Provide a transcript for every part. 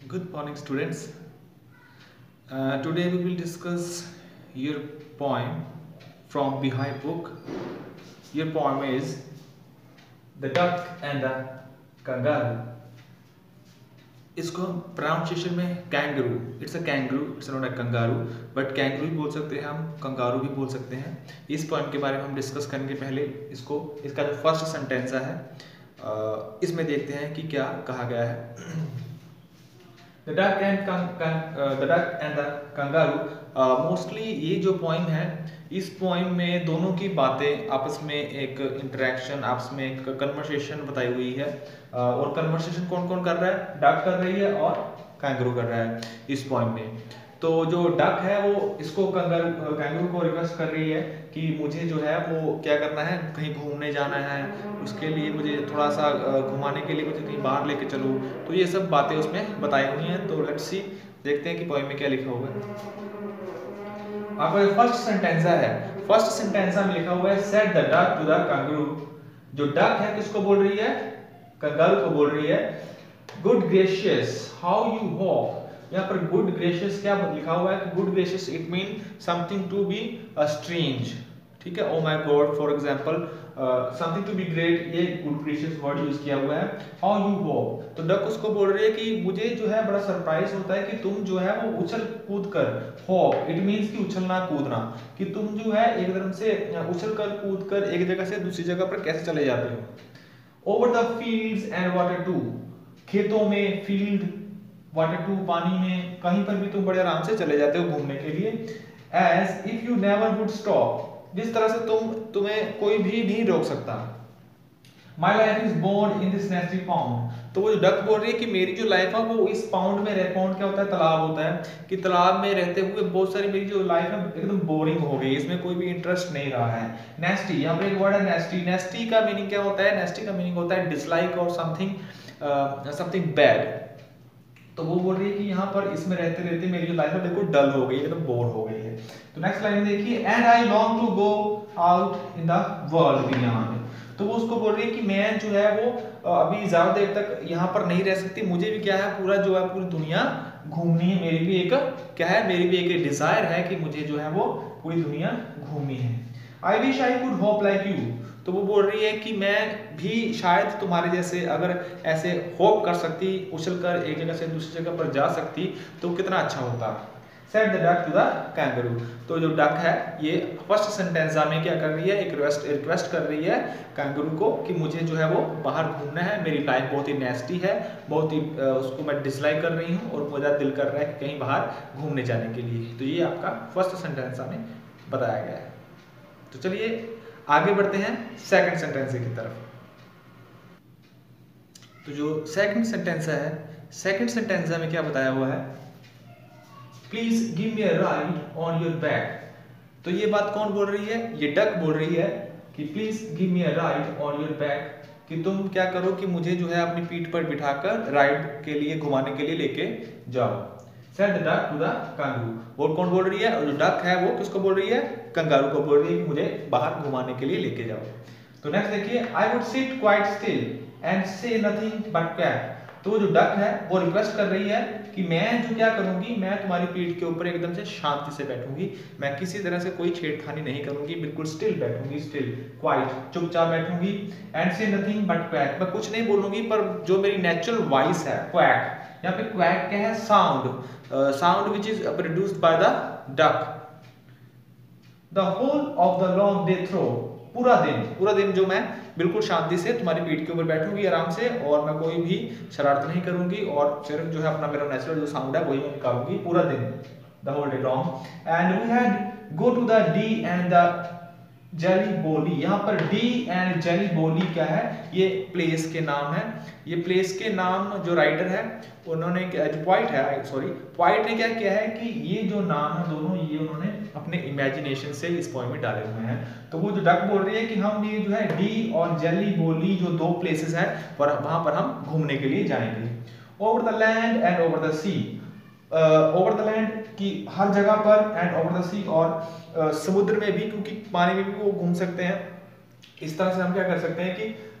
Good morning, students. Today we will discuss your poem from Behind book. Your poem is The Duck and the Kangaroo. इसको pronunciation में kangaroo, it's a kangaroo, it's not a kangaroo, but kangaroo भी बोल सकते हैं हम, kangaroo भी बोल सकते हैं। इस पोएम के बारे में हम डिस्कस करेंगे। पहले इसका जो फर्स्ट सेंटेंस है इसमें देखते हैं कि क्या कहा गया है। The duck and the kangaroo। Mostly ये जो पोइम है, इस पोइम में दोनों की बातें आपस में एक इंटरेक्शन, आपस में एक कन्वर्सेशन बताई हुई है। और कन्वर्सेशन कौन कौन कर रहा है? डक कर रही है और कैंगरू कर रहा है इस पोइम में। तो जो डक है वो इसको कैंगरू को रिक्वेस्ट कर रही है कि मुझे जो है वो क्या करना है, कहीं घूमने जाना है, उसके लिए मुझे थोड़ा सा घुमाने के लिए मुझे कहीं बाहर लेके चलो। तो ये सब बातें उसमें बताई हुई हैं। तो लेट्स सी, देखते हैं कि पोएम में क्या लिखा हुआ है। आपका जो फर्स्ट सेंटेंस है, फर्स्ट सेंटेंस में लिखा हुआ है said the duck to the kangaroo. जो डक है किसको बोल रही है? कंगारू को बोल रही है। Good gracious how you walk. यहाँ पर गुड ग्रेशियस क्या लिखा हुआ है कि good gracious it mean something to be strange, ठीक है। Oh my god for example, something to be great, ये गुड ग्रेशियस वर्ड यूज किया हुआ है। हाउ यू वॉक, तो डक उसको बोल रही है कि मुझे जो है बड़ा सरप्राइज होता है कि तुम जो है वो उछल कूद कर, हॉप इट मींस कि उछलना कूदना, कि तुम जो है एकदम से उछल कर कूद कर एक जगह से दूसरी जगह पर कैसे चले जाते हो। Over the fields and water too, खेतों में, फील्ड, वाटर टू, पानी में, कहीं पर भी तुम बड़े आराम से चले जाते हो घूमने के लिए। As if you never would stop, जिस तरह से तुम्हें कोई भी नहीं रोक सकता। My life is born in this nasty pound, तो वो जो डक बोल रही है कि मेरी जो लाइफ है वो इस पाउंड में रह, पाउंड क्या होता है? तालाब होता है, कि तालाब में रहते हुए बहुत सारी मेरी जो लाइफ है एकदम बोरिंग हो गई, इसमें कोई भी इंटरेस्ट नहीं रहा है। नेस्टी, यहाँ पर एक वर्ड है नेस्टी। नेस्टी का मीनिंग क्या होता है? नेस्टी का मीनिंग होता है डिसलाइक और समथिंग बैड। तो वो बोल रही है कि यहाँ पर इसमें रहते रहते मेरी जो लाइफ है बिल्कुल डल हो गई है, एकदम बोर हो गई है। तो नेक्स्ट लाइन देखिए, and I long to go out in the world beyond. तो वो उसको बोल रही है कि मैं जो है वो अभी ज्यादा देर तक यहाँ पर नहीं रह सकती, मुझे भी क्या है पूरा जो है पूरी दुनिया घूमनी है। मेरी भी एक क्या है, मेरी भी एक डिजायर है कि मुझे जो है वो पूरी दुनिया घूमनी है। I wish I could hop like you, तो वो बोल रही है कि मैं भी शायद तुम्हारे जैसे अगर ऐसे होप कर सकती, उछल कर एक जगह से दूसरी जगह पर जा सकती तो कितना अच्छा होता। Said the duck to the kangaroo, तो जो डक है ये फर्स्ट सेंटेंस में क्या कर रही है? एक रिक्वेस्ट कर रही है कैंगरू को कि मुझे जो है वो बाहर घूमना है, मेरी लाइफ बहुत ही नेस्टी है, बहुत ही उसको मैं डिसलाइक कर रही हूँ और मेरा दिल कर रहा है कि कहीं बाहर घूमने जाने के लिए। तो ये आपका फर्स्ट सेंटेंस में बताया गया है। तो चलिए आगे बढ़ते हैं सेकंड सेंटेंस की तरफ। तो जो सेकंड सेंटेंस है, सेकंड सेंटेंस में क्या बताया हुआ है? Please give me a ride on your back. तो ये बात कौन बोल रही है? ये डक बोल रही है कि please give me a ride on your back, कि तुम क्या करो कि मुझे जो है अपनी पीठ पर बिठाकर राइड के लिए, घुमाने के लिए लेके जाओ। Said the duck to the kangaroo, और कौन बोल रही है? और जो डक है वो किसको बोल रही है? कंगारू को बोल रही है कि मुझे बाहर घुमाने के लिए लेके जाओ। तो नेक्स्ट देखिए, I would sit quite still and say nothing but quack. तो जो डक है वो रिक्वेस्ट कर रही है कि मैं जो क्या करूंगी, मैं तुम्हारी पीठ के ऊपर एकदम से शांति से बैठूंगी, मैं किसी तरह से कोई छेड़खानी नहीं करूंगी, बिल्कुल स्टिल बैठूंगी, स्टिल क्वाइट, चुपचाप बैठूंगी। And say nothing but quack, मैं कुछ नहीं बोलूंगी पर जो मेरी नेचुरल वॉइस है क्वैक, यहाँ पे क्वैक क्या है? Sound, sound which is produced by the duck. The whole of the long day through, पूरा दिन जो मैं बिल्कुल शांति से तुम्हारी पीठ के ऊपर बैठूंगी आराम से, और मैं कोई भी शरारत नहीं करूंगी, और सिर्फ जो है अपना मेरा नेचुरल जो साउंड है वही मैं निकालूंगी पूरा दिन, the whole day long. And we had go to the Dee and the Jelly Bolee. यहाँ पर डी एंड जेली बोली क्या है? ये प्लेस के नाम है। ये प्लेस के नाम जो राइटर है उन्होंने, जो पॉइंट है, सॉरी पॉइंट ने क्या किया है कि ये जो नाम है दोनों, ये उन्होंने अपने इमेजिनेशन से इस पोएम में डाले हुए हैं। तो वो जो डक बोल रही है कि हम ये जो है डी और जेली बोली जो दो प्लेसेस हैं पर वहां पर हम घूमने के लिए जाएंगे। Over the land and over the sea, over the land की हर जगह पर, एंड ओवर द सी और समुद्र में भी, क्योंकि पानी में भी वो घूम सकते हैं। इस तरह से हम क्या कर सकते हैं कि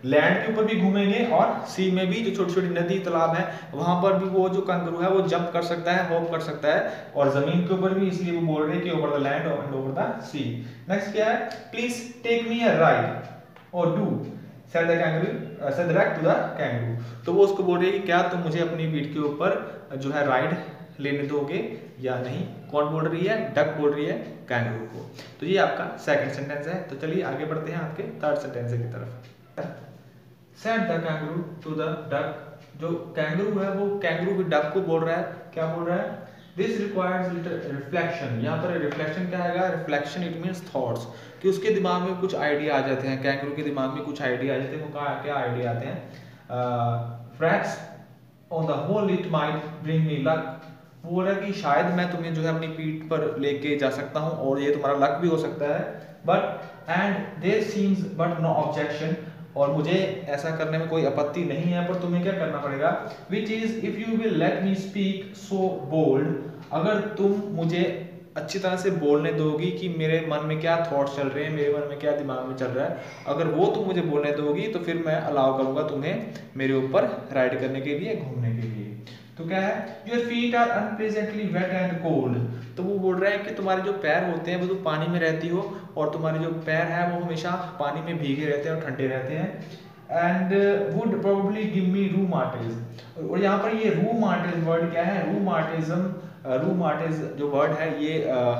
लैंड के ऊपर भी घूमेंगे और सी में भी, जो छोटी छोटी नदी तालाब है वहां पर भी वो जो कंगारू है वो जंप कर सकता है, हॉप कर सकता है, और जमीन के ऊपर भी, इसलिए वो बोल रहे हैं कि over the land and over the sea. Next क्या है, please take me a ride or do said the kangaroo, said the duck to the kangaroo। तो वो उसको बोल रही है कि क्या तुम मुझे अपनी पीठ के ऊपर जो है राइड लेने दोगे या नहीं। कौन बोल रही है, डक बोल रही है कैंगरू को। तो ये आपका सेकंड सेंटेंस है। तो चलिए आगे बढ़ते हैं आपके थर्ड सेंटेंस की तरफ। said the kangaroo to the duck, जो कैंगरू है वो कैंगरू भी डक को बोल रहा है, क्या बोल रहा है, दिस रिक्वायर्स रिफ्लेक्शन। यहाँ पर रिफ्लेक्शन क्या आएगा, रिफ्लेक्शन इट मीन्स थॉट्स, कि उसके दिमाग में कुछ आइडिया आ जाते हैं, कैंगरू के दिमाग में कुछ आइडिया आ जाते हैं। वो क्या आइडिया आते हैं, perhaps on the whole it might bring me luck. वो बोल रहा है कि शायद मैं तुम्हें जो है अपनी पीठ पर लेके जा सकता हूँ और ये तुम्हारा लक भी हो सकता है, but and there seems but no objection, और मुझे ऐसा करने में कोई आपत्ति नहीं है, पर तुम्हें क्या करना पड़ेगा, which is if you will let me speak so bold, अगर तुम मुझे अच्छी तरह से बोलने दोगी कि मेरे मन में क्या थॉट्स चल रहे हैं, मेरे मन में क्या दिमाग में चल रहा है, अगर वो तुम मुझे बोलने दोगी तो फिर मैं अलाउ करूंगा तुम्हें मेरे ऊपर राइड करने के लिए, घूमने के लिए। तो क्या है, your feet are unpleasantly wet and cold. तो वो बोल रहा है कि तुम्हारे जो पैर होते हैं वो तुम पानी में रहती हो, और तुम्हारे जो पैर हैं वो हमेशा पानी में भीगे रहते हैं और ठंडे रहते हैं। And would probably give me rheumatiz. और यहाँ पर ये रूमाटिस वर्ड क्या है, रूमाटिज्म, रूमाटिस जो वर्ड है ये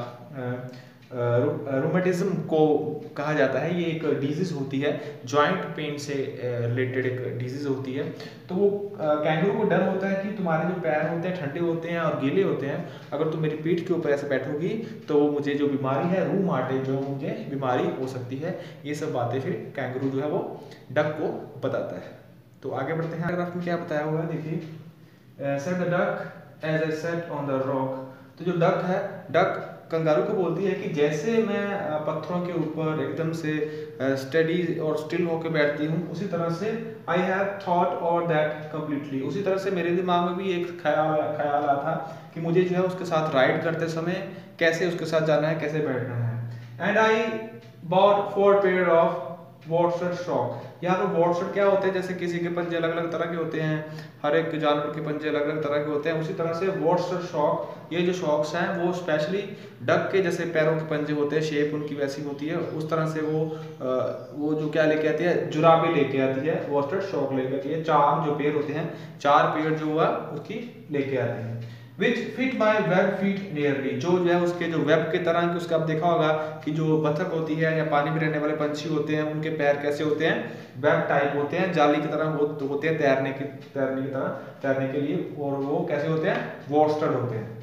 रूमेटिज्म को कहा जाता है। ये एक डिजीज होती है, जॉइंट पेन से रिलेटेड एक डिजीज होती है। तो वो कैंगरू को डर होता है कि तुम्हारे जो पैर होते हैं ठंडे होते हैं और गीले होते हैं, अगर तुम मेरी पीठ के ऊपर ऐसे बैठोगी तो मुझे जो बीमारी है रूमाटिस, जो मुझे बीमारी हो सकती है। ये सब बातें फिर कैंगरू जो है वो डक को बताता है। तो आगे बढ़ते हैं, पैराग्राफ में क्या बताया हुआ है देखिए, said the duck as I sat on the rock. तो जो डक है, डक कंगारू को बोलती है कि जैसे मैं पत्थरों के ऊपर एकदम से स्टडी और स्टिल होकर बैठती हूँ, उसी तरह से I have thought over that completely, उसी तरह से मेरे दिमाग में भी एक ख्याल आया था कि मुझे जो है उसके साथ राइड करते समय कैसे उसके साथ जाना है, कैसे बैठना है। And I bought 4 pair of वॉटसर शॉक। यहाँ पर वॉटसर क्या होते हैं, जैसे किसी के पंजे अलग अलग तरह के होते हैं, हर एक जानवर के पंजे अलग अलग तरह के होते हैं, उसी तरह से वॉटसर शॉक, ये जो शॉक्स हैं वो स्पेशली डक के जैसे पैरों के पंजे होते हैं, शेप उनकी वैसी होती है, उस तरह से वो जो क्या लेके आती है, जुराबे लेके आती है, वॉटसर शॉक लेके आती है। 4 जो पेयर होते हैं, 4 पेयर जो हुआ उसकी लेके आती है। Which fit my web feet nearly, जो है उसके जो वेब के तरह के, उसका आप देखा होगा कि जो बतख होती है या पानी में रहने वाले पंछी होते हैं, उनके पैर कैसे होते हैं, वेब टाइप होते हैं, जाली की तरह होते हैं, तैरने की तरह, तैरने के लिए, और वो कैसे होते हैं, वॉस्टर होते हैं।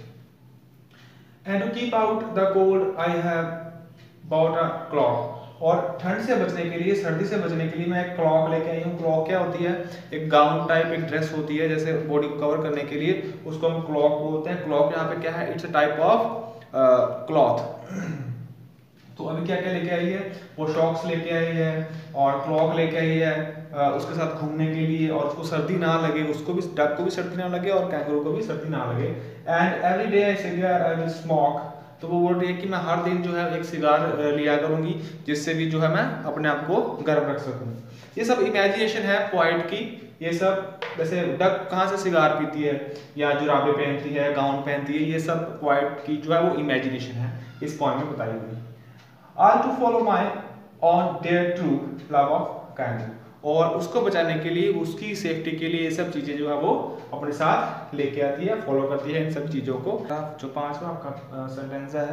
And to keep out the cold, I have bought a clock। और ठंड से बचने के लिए, सर्दी से बचने के लिए मैं एक क्लॉक लेके आई हूँ। क्लॉक क्या होती है, एक गाउन टाइप एक ड्रेस होती है, जैसे बॉडी को कवर करने के लिए, उसको हम क्लॉक बोलते हैं। क्लॉक यहाँ पे क्या है, it's a type of cloth. तो अभी क्या क्या लेके आई है, वो शॉक्स लेके आई है और क्लॉक लेके आई है उसके साथ घूमने के लिए, और उसको सर्दी ना लगे, उसको भी, डक को भी सर्दी ना लगे और कैंगरू को भी सर्दी ना लगे। And every day I will smoke. तो वो बोल रही है कि मैं हर दिन जो है एक सिगार लिया करूंगी, जिससे भी जो है मैं अपने आप को गर्म रख सकूं। ये सब इमेजिनेशन है पोइट की। ये सब जैसे डक कहाँ से सिगार पीती है या जुराबे पहनती है, गाउन पहनती है, ये सब पोइट की जो है वो इमेजिनेशन है, इस पॉइंट में बताई हुई। All to follow my on their true love of kangaroo, और उसको बचाने के लिए, उसकी सेफ्टी के लिए ये सब चीजें जो है वो अपने साथ लेके आती है, फॉलो करती है इन सब चीजों को। जो 5वां आपका सेंटेंस है,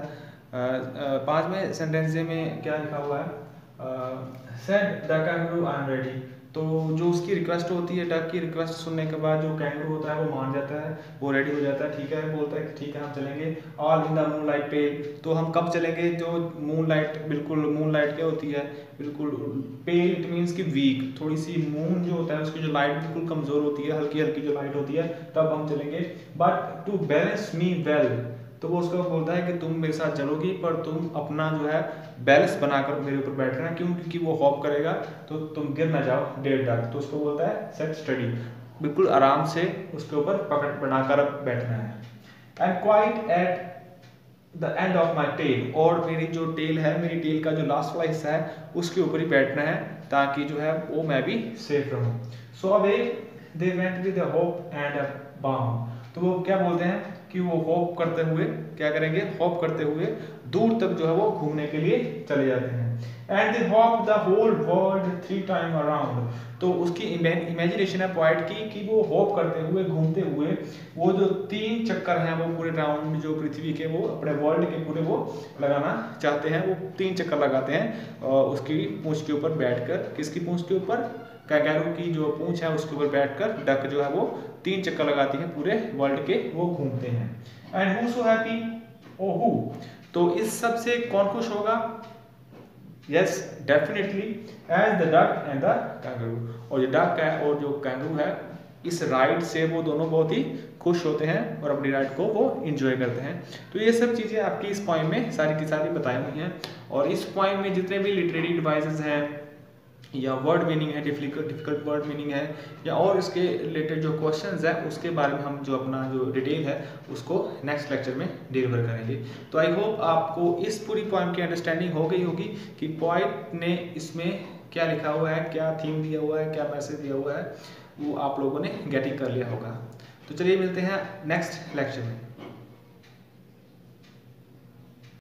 5वें सेंटेंस में क्या लिखा हुआ है, said the kangaroo I am ready। तो जो उसकी रिक्वेस्ट होती है, डक की रिक्वेस्ट सुनने के बाद जो कैंगरू होता है वो मान जाता है, वो रेडी हो जाता है, ठीक है, बोलता है कि ठीक है हम चलेंगे। All in the moonlight pale. तो हम कब चलेंगे, जो मूनलाइट, बिल्कुल मूनलाइट क्या होती है, बिल्कुल पेल, इट मीन्स कि वीक, थोड़ी सी मून जो होता है उसकी जो लाइट बिल्कुल कमजोर होती है, हल्की हल्की जो लाइट होती है, तब हम चलेंगे। But to balance me well. तो वो उसको बोलता है कि तुम मेरे साथ चलोगी, पर तुम अपना जो है बैलेंस बनाकर मेरे ऊपर बैठना, क्यों, क्योंकि वो हॉप करेगा तो तुम गिर ना जाओ, डेड डक। तो उसको बोलता है सेट स्टडी, बिल्कुल आराम से उसके ऊपर पकड़ बनाकर बैठना है। And quite at the end of my tail. और मेरी जो टेल है, मेरी टेल का जो लास्ट वाला हिस्सा है उसके ऊपर ही बैठना है। ताकि जो है वो मैं भी सेफ रहूँ। So away they went with hop and bound, तो वो क्या बोलते हैं कि वो होप करते हुए क्या करेंगे, होप करते हुए दूर तक जो है वो घूमने के लिए चले जाते हैं। And they hop the whole world 3 time around, तो उसकी इमेजिनेशन है पॉइंट की कि वो होप करते हुए घूमते हुए वो जो 3 चक्कर हैं वो पूरे राउंड में जो पृथ्वी के वो अपने वर्ल्ड के पूरे वो लगाना चाहते हैं। वो 3 चक्कर लगाते हैं और उसकी पूंछ के ऊपर बैठकर, किसकी पूंछ के ऊपर, कैंगरू की जो पूंछ है उसके ऊपर बैठकर डक जो है वो 3 चक्कर लगाती है पूरे वर्ल्ड के, वो घूमते हैं। And who so happy, oh who, तो इस सब से कौन खुश होगा, yes definitely as the duck and the kangaroo, और जो डक है और जो कैंगरू है इस राइड से वो दोनों बहुत ही खुश होते हैं और अपनी राइड को वो इंजॉय करते हैं। तो ये सब चीज़ें आपकी इस पॉइंट में सारी की सारी बताई हुई हैं, और इस पॉइंट में जितने भी लिटरेरी डिवाइसेस हैं या वर्ड मीनिंग है, डिफिकल्ट वर्ड मीनिंग है, या और इसके रिलेटेड जो क्वेश्चंस है उसके बारे में हम जो अपना जो डिटेल है उसको नेक्स्ट लेक्चर में डिलीवर करेंगे। तो आई होप आपको इस पूरी पॉइंट की अंडरस्टैंडिंग हो गई होगी कि पॉइंट ने इसमें क्या लिखा हुआ है, क्या थीम दिया हुआ है, क्या मैसेज दिया हुआ है, वो आप लोगों ने गेटिंग कर लिया होगा। तो चलिए मिलते हैं नेक्स्ट लेक्चर में।